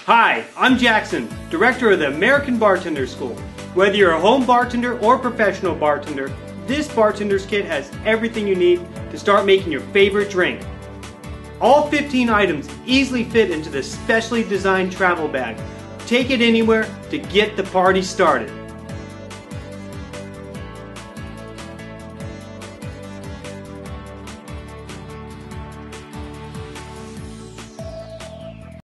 Hi, I'm Jackson, director of the American Bartender School. Whether you're a home bartender or professional bartender, this bartender's kit has everything you need to start making your favorite drink. All 15 items easily fit into this specially designed travel bag. Take it anywhere to get the party started.